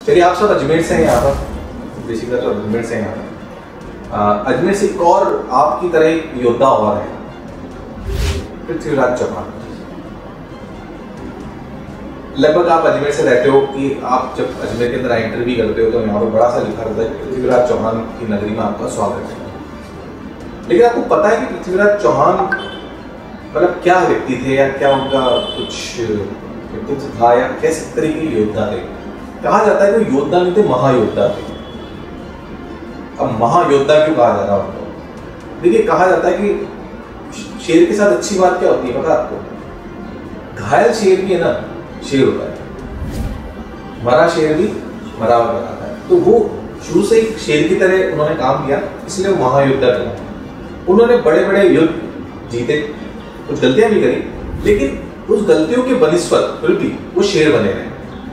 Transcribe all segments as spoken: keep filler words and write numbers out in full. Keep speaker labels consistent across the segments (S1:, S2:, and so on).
S1: चलिए, आप सब अजमेर से हैं यहाँ पर, बेसिकली तो अजमेर से हैं यहाँ पर। अजमेर से एक और आपकी तरह एक योद्धा और है, पृथ्वीराज चौहान। लगभग आप अजमेर से रहते हो कि आप जब अजमेर के अंदर इंटरव्यू करते हो तो यहाँ पर बड़ा सा लिखा रहता है पृथ्वीराज चौहान की नगरी में आपका स्वागत है। लेकिन आपको पता है कि पृथ्वीराज चौहान मतलब क्या व्यक्ति थे, या क्या उनका कुछ व्यक्तित्व था, या किस तरीके के योद्धा थे? कहा जाता है कि योद्धा नहीं थे, महायोद्धा थे। अब महायोद्धा क्यों कहा जाता है उनको? देखिए, कहा जाता है कि शेर के साथ अच्छी बात क्या होती है पता आपको? घायल शेर भी है ना, शेर होता है, मरा शेर भी मरा हुआ बनाता है। तो वो शुरू से एक शेर की तरह उन्होंने काम किया, इसलिए वो महायोद्धा बना। उन्होंने बड़े बड़े युद्ध जीते, कुछ गलतियां भी करी, लेकिन उस गलतियों के बनिस्बत फिर भी वो शेर बने रहे।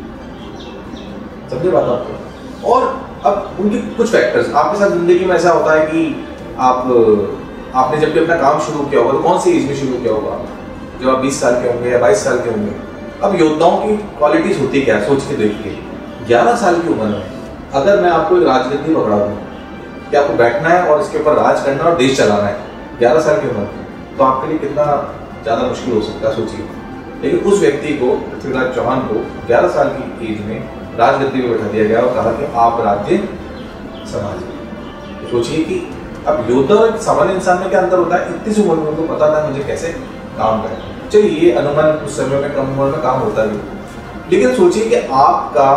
S1: समझे बात आपको? और अब उनके कुछ फैक्टर्स आपके साथ जिंदगी में ऐसा होता है कि आप आपने जब भी अपना काम शुरू किया होगा तो कौन सी एज में शुरू किया होगा? जब आप बीस साल के होंगे या बाईस साल के होंगे। अब योद्धाओं की क्वालिटीज होती क्या, सोच के देखिए। ग्यारह साल की उम्र में अगर मैं आपको एक राजगद्दी पकड़ा दूं कि आपको बैठना है और इसके ऊपर राज करना और देश चलाना है, ग्यारह साल की उम्र में, तो आपके लिए कितना ज़्यादा मुश्किल हो सकता है, सोचिए। लेकिन उस व्यक्ति को, पृथ्वीराज चौहान को, ग्यारह साल की एज में राजगद्दी में बैठा दिया गया और कहा कि आप राज्य संभालिए। तो सोचिए कि अब योद्धा और सामान्य इंसान में क्या अंतर होता है। इतनी उम्र में उनको पता था मुझे कैसे काम करना। चलिए, ये अनुमान उस समय में कम उम्र में काम होता भी, लेकिन सोचिए कि आपका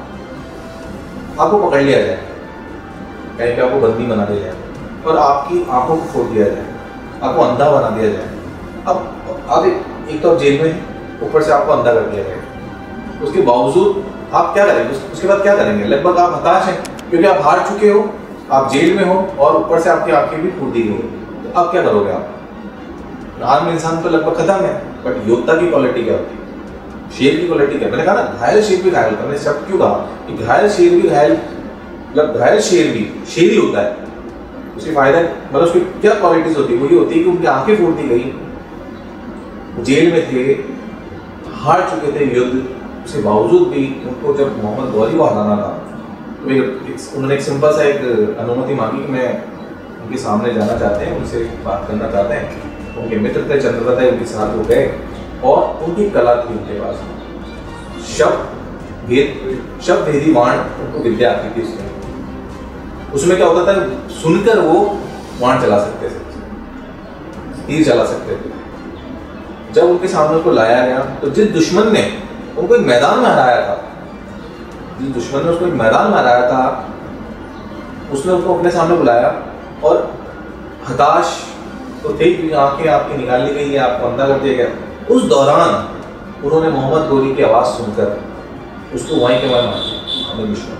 S1: आपको पकड़ लिया जाए, कहीं पे आपको बंदी बना दिया जाए और आपकी आंखों को फोड़ दिया जाए, आपको अंधा बना दिया जाए। अब आप एक, एक तो आप जेल में हैं, ऊपर से आपको अंधा कर दिया जाए। उसके बावजूद आप क्या करेंगे? उस, उसके बाद क्या करेंगे? लगभग आप हताश हैं, क्योंकि आप हार चुके हो, आप जेल में हो और ऊपर से आपकी आंखें भी फूट दी गई। तो अब क्या करोगे आप? आम इंसान तो लगभग खत्म है, बट योद्धा की क्वालिटी क्या होती है? शेर की क्वालिटी क्या? मैंने कहा ना, घायल शेर भी घायल होता है। मैंने शब्द क्यों कहा कि घायल शेर भी घायल, मतलब घायल शेर भी शेर ही होता है। उसके फायदा मतलब उसकी क्या क्वालिटीज होती है? वो ये होती है कि उनकी आंखें फोड़ दी गई, जेल में थे, हार चुके थे युद्ध, उसके बावजूद भी उनको जब मोहम्मद गौरी को हराना था तो एक, उन्होंने एक सिंपल सा एक अनुमति मांगी कि मैं उनके सामने जाना चाहते हैं, उनसे बात करना चाहते हैं। उनके मित्र थे, चंद्रवत है, उनके साथ वो गए और उनकी कला थी उनके पास, शब्द भेद शब्द भेदी वाण उनको विद्या आती थी। उसमें उसमें क्या होता था, सुनकर वो वाण चला सकते थे, तीर चला सकते थे। जब उनके सामने उसको लाया गया तो जिस दुश्मन ने उनको एक मैदान में हराया था, जिस दुश्मन ने उसको एक मैदान में हराया था, उसने उसको अपने सामने बुलाया और हताश तो थे कि आंखें आपकी निकाल ली गई है, आपको अंधा कर दिया गया। उस दौरान उन्होंने मोहम्मद गौरी की आवाज सुनकर उसको वहीं के वहीं मार दिया।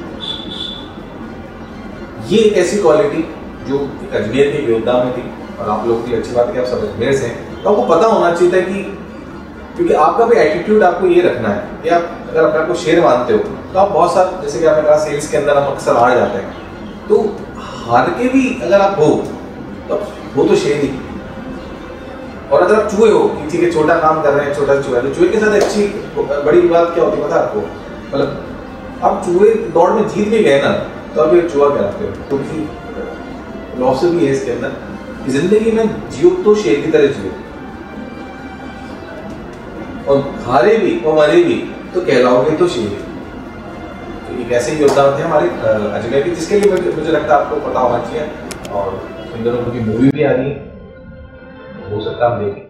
S1: ये एक ऐसी क्वालिटी जो अजमेर के योद्धा में थी। और आप लोगों की अच्छी बात है कि आप सब अजमेर से हैं, तो आपको पता होना चाहिए था कि क्योंकि आपका भी एटीट्यूड आपको ये रखना है कि आप अगर अपने आपको शेर मानते हो तो आप बहुत सारे, जैसे कि आपने कहा सेल्स के अंदर हम अक्सर हार जाते हैं, तो हार के भी अगर आप हो तो वो तो शेर ही। और अगर आप चूहे हो कि ठीक है छोटा काम कर रहे हैं, छोटा चूहा, तो चूहे के साथ अच्छी बड़ी बात क्या होती है पता आपको? मतलब आप चूहे दौड़ में जीत भी गए ना, तो आप एक चूहा कहलाते हो। क्योंकि फिलॉसफी है इसके अंदर कि जिंदगी में जियो तो शेर की तरह जियो, और हारे भी और मरे भी तो कहलाओगे तो शेर। तो एक ऐसे योद्धा होते हैं हमारे अजमेर के, जिसके लिए मुझे मुझे लगता है आपको पता होना चाहिए। और इन दोनों की मूवी भी आ रही है, हो सकता है आप देखें।